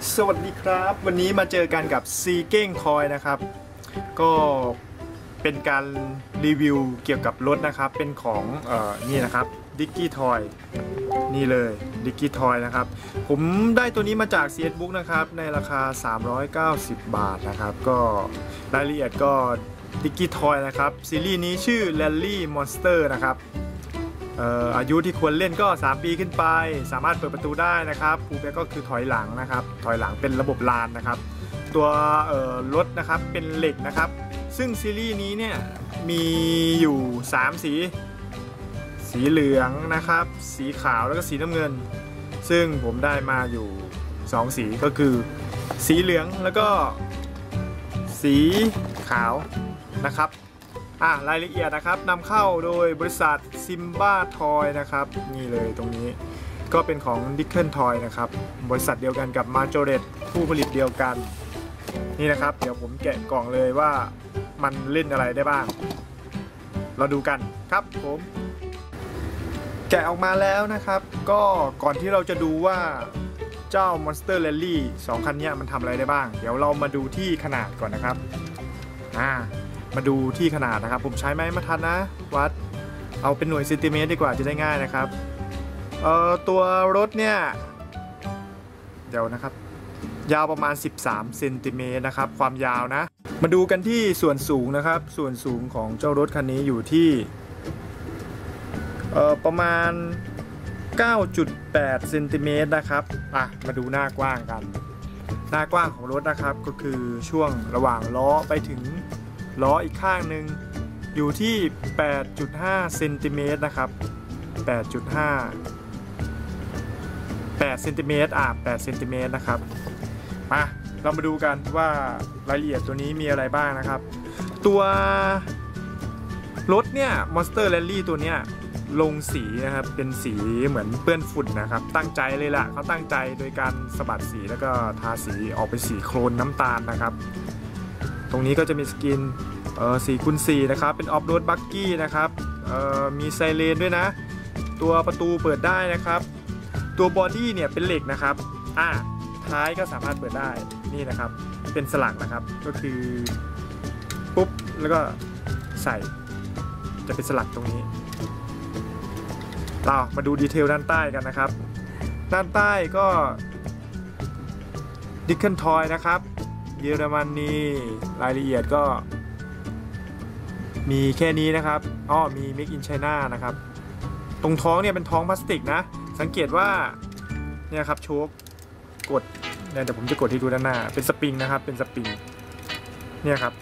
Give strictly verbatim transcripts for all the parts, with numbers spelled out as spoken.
สวัสดีครับวันนี้มาเจอกันกับซีเก้งทอยนะครับก็เป็นการรีวิวเกี่ยวกับรถนะครับเป็นของเอ่อนี่นะครับดิกกี้ทอยนี่เลยดิกกี้ทอยนะครับผมได้ตัวนี้มาจาก ซี เอส Book นะครับในราคาสามร้อยเก้าสิบบาทนะครับก็รายละเอียดก็ดิกกี้ทอยนะครับซีรีส์นี้ชื่อ Rally Monster นะครับอายุที่ควรเล่นก็สามปีขึ้นไปสามารถเปิดประตูได้นะครับฟูลแบ็คก็คือถอยหลังนะครับถอยหลังเป็นระบบลานนะครับตัวรถนะครับเป็นเหล็กนะครับซึ่งซีรีส์นี้เนี่ยมีอยู่สามสีสีเหลืองนะครับสีขาวแล้วก็สีน้ำเงินซึ่งผมได้มาอยู่สองสีก็คือสีเหลืองแล้วก็สีขาวนะครับอ่ะรายละเอียดนะครับนำเข้าโดยบริษัทซิมบ้าทอยนะครับนี่เลยตรงนี้ก็เป็นของดิกเกิลทอยนะครับบริษัทเดียวกันกับมาโจเรตผู้ผลิตเดียวกันนี่นะครับเดี๋ยวผมแกะกล่องเลยว่ามันเล่นอะไรได้บ้างเราดูกันครับผมแกะออกมาแล้วนะครับก็ก่อนที่เราจะดูว่าเจ้า Monster Rally สองคันนี้มันทำอะไรได้บ้างเดี๋ยวเรามาดูที่ขนาดก่อนนะครับอ่ามาดูที่ขนาดนะครับผมใช้ไม้บรรทัดนะวัดเอาเป็นหน่วยเซนติเมตรดีกว่าจะได้ง่ายนะครับเอ่อตัวรถเนี่ยเดี๋ยวนะครับยาวประมาณสิบสามเซนติเมตรนะครับความยาวนะมาดูกันที่ส่วนสูงนะครับส่วนสูงของเจ้ารถคันนี้อยู่ที่เอ่อประมาณ เก้าจุดแปดเซนติเมตรนะครับอ่ะมาดูหน้ากว้างกันหน้ากว้างของรถนะครับก็คือช่วงระหว่างล้อไปถึงล้ออีกข้างหนึ่งอยู่ที่ แปดจุดห้าเซนติเมตรนะครับ แปดจุดห้า แปดเซนติเมตรอ่ะแปดเซนติเมตรนะครับมาเรามาดูกันว่ารายละเอียดตัวนี้มีอะไรบ้างนะครับตัวรถเนี่ย Monster Rally ตัวเนี้ยลงสีนะครับเป็นสีเหมือนเปื้อนฝุ่นนะครับตั้งใจเลยล่ะเขาตั้งใจโดยการสะบัดสีแล้วก็ทาสีออกไปสีโครนน้ำตาลนะครับตรงนี้ก็จะมีสกินสี่คูณสี่นะครับเป็นออฟโรดบักกี้นะครับมีไซเรนด้วยนะตัวประตูเปิดได้นะครับตัวบอดี้เนี่ยเป็นเหล็กนะครับอ่าท้ายก็สามารถเปิดได้นี่นะครับเป็นสลักนะครับก็คือปุ๊บแล้วก็ใส่จะเป็นสลักตรงนี้เรามาดูดีเทลด้านใต้กันนะครับด้านใต้ก็ดิกเกิลทอยนะครับเยอรมนีรายละเอียดก็มีแค่นี้นะครับอ้อมี Make in China นะครับตรงท้องเนี่ยเป็นท้องพลาสติกนะสังเกตว่าเนี่ยครับโชคกดเนี่ยเดี๋ยวผมจะกดที่ดูด้านหน้าเป็นสปริงนะครับเป็นสปริงเนี่ยครับ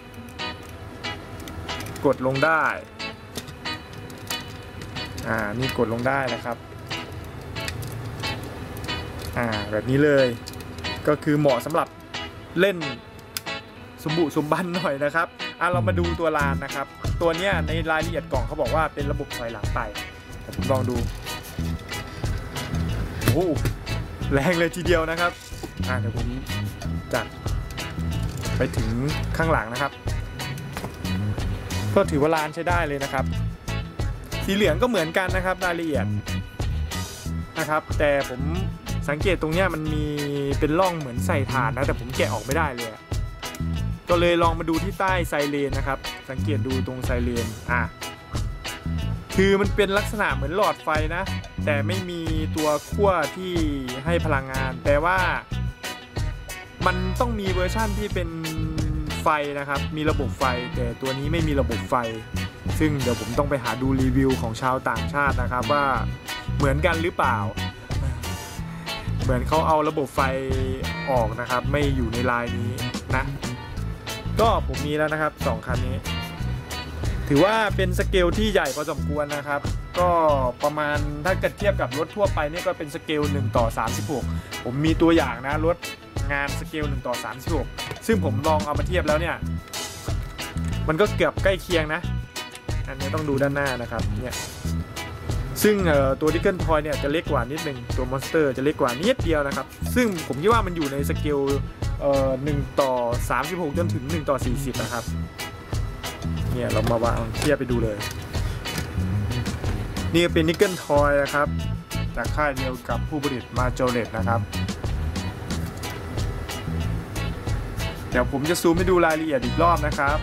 กดลงได้อ่านี่กดลงได้นะครับอ่าแบบนี้เลยก็คือเหมาะสำหรับเล่นสมบุสมบันหน่อยนะครับอ่ะเรามาดูตัวลานนะครับตัวเนี้ยในรายละเอียดกล่องเขาบอกว่าเป็นระบบถอยหลังไปผมลองดูโอ้แรงเลยทีเดียวนะครับอ่ะเดี๋ยวผมจัดไปถึงข้างหลังนะครับก็ถือว่าลานใช้ได้เลยนะครับสีเหลืองก็เหมือนกันนะครับรายละเอียดนะครับแต่ผมสังเกตตรงนี้มันมีเป็นร่องเหมือนใส่ถ่านนะแต่ผมแกะออกไม่ได้เลยก็เลยลองมาดูที่ใต้ไซเรนนะครับสังเกตดูตรงไซเรนอ่ะคือมันเป็นลักษณะเหมือนหลอดไฟนะแต่ไม่มีตัวขั้วที่ให้พลังงานแปลว่ามันต้องมีเวอร์ชั่นที่เป็นไฟนะครับมีระบบไฟแต่ตัวนี้ไม่มีระบบไฟซึ่งเดี๋ยวผมต้องไปหาดูรีวิวของชาวต่างชาตินะครับว่าเหมือนกันหรือเปล่าเหมือนเขาเอาระบบไฟออกนะครับไม่อยู่ในลายนี้นะก็ผมมีแล้วนะครับสองคันนี้ถือว่าเป็นสเกลที่ใหญ่พอสมควรนะครับก็ประมาณถ้าเกิดเทียบกับรถทั่วไปนี่ก็เป็นสเกลหนึ่งต่อสามสิบหกผมมีตัวอย่างนะรถงานสเกลหนึ่งต่อสามสิบหกซึ่งผมลองเอามาเทียบแล้วเนี่ยมันก็เกือบใกล้เคียงนะอันนี้ต้องดูด้านหน้านะครับเนี่ยซึ่งตัวดิกเกิลทอยเนี่ยจะเล็กกว่านิดนึงตัวมอนสเตอร์จะเล็กกว่านิดเดียวนะครับซึ่งผมคิดว่ามันอยู่ในสเกลหนึ่งต่อสามสิบหกจนถึงหนึ่งต่อสี่สิบนะครับเนี่ยเรามาวางเทียบไปดูเลยนี่เป็นดิกเกิลทอยนะครับจากค่ายเดียวกับผู้ผลิตมาโจเรตนะครับเดี๋ยวผมจะซูมให้ดูรายละเอียดอีกรอบนะครับ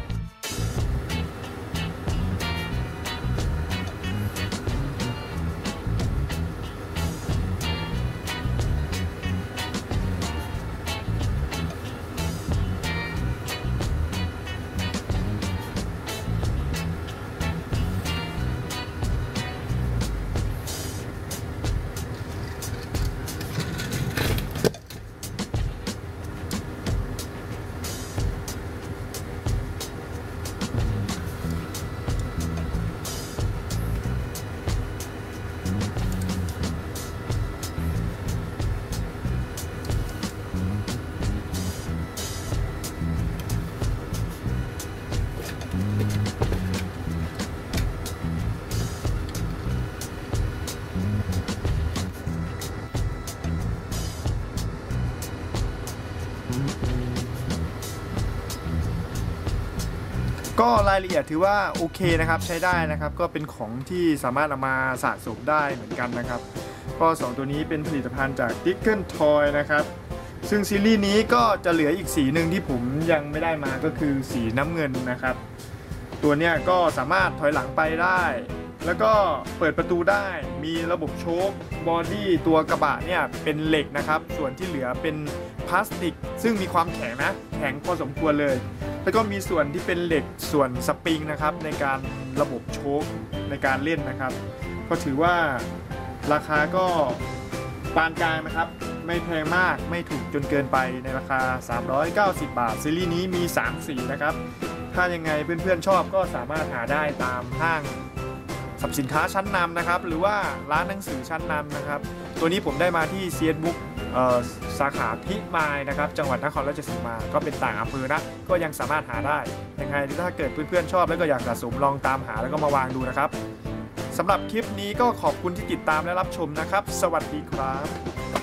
ก็รายละเอียดถือว่าโอเคนะครับใช้ได้นะครับก็เป็นของที่สามารถเอามาสะสมได้เหมือนกันนะครับก็สองตัวนี้เป็นผลิตภัณฑ์จาก Dickens Toy นะครับซึ่งซีรีส์นี้ก็จะเหลืออีกสีหนึ่งที่ผมยังไม่ได้มาก็คือสีน้ำเงินนะครับตัวเนี้ยก็สามารถถอยหลังไปได้แล้วก็เปิดประตูได้มีระบบโชคบอดี้ตัวกระบะเนี่ยเป็นเหล็กนะครับส่วนที่เหลือเป็นพลาสติกซึ่งมีความแข็งนะแข็งพอสมควรเลยแล้วก็มีส่วนที่เป็นเหล็กส่วนสปริงนะครับในการระบบโชคในการเล่นนะครับก็ถือว่าราคาก็ปานกลางนะครับไม่แพงมากไม่ถูกจนเกินไปในราคาสามร้อยเก้าสิบบาทซีรีส์นี้มีสามสีนะครับถ้ายังไงเพื่อนๆชอบก็สามารถหาได้ตามห้างสรรพสินค้าชั้นนำนะครับหรือว่าร้านหนังสือชั้นนำนะครับตัวนี้ผมได้มาที่ ซี เอส บุ๊ก สาขาพิมายนะครับจังหวัดนครราชสีมาก็เป็นต่างอำเภอนะก็ยังสามารถหาได้ยังไงถ้าเกิดเพื่อนๆชอบแล้วก็อยากสะสมลองตามหาแล้วก็มาวางดูนะครับสำหรับคลิปนี้ก็ขอบคุณที่ติดตามและรับชมนะครับสวัสดีครับ